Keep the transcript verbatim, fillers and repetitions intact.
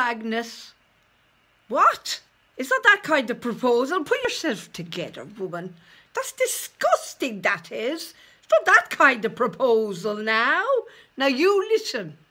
Agnes. What? Is that that kind of proposal? Put yourself together, woman. That's disgusting, that is. It's not that kind of proposal now. Now you listen.